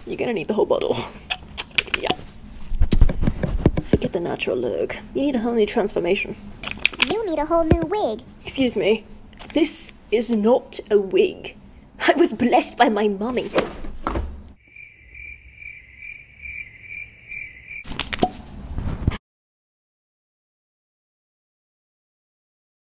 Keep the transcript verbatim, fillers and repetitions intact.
You're gonna need the whole bottle. Yeah. Forget the natural look. You need a whole new transformation. You need a whole new wig. Excuse me. This is not a wig. I was blessed by my mummy.